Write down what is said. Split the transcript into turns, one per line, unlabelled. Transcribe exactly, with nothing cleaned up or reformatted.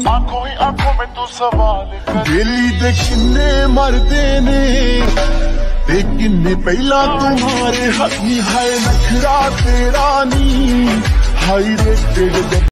आंखों ही आंखों में तू सवाल कर
बेली दे किन्ने मरदे ने ते किन्ने पहला तुम्हारे हथी हाय नखरा तेरा नी हाय रे तेरे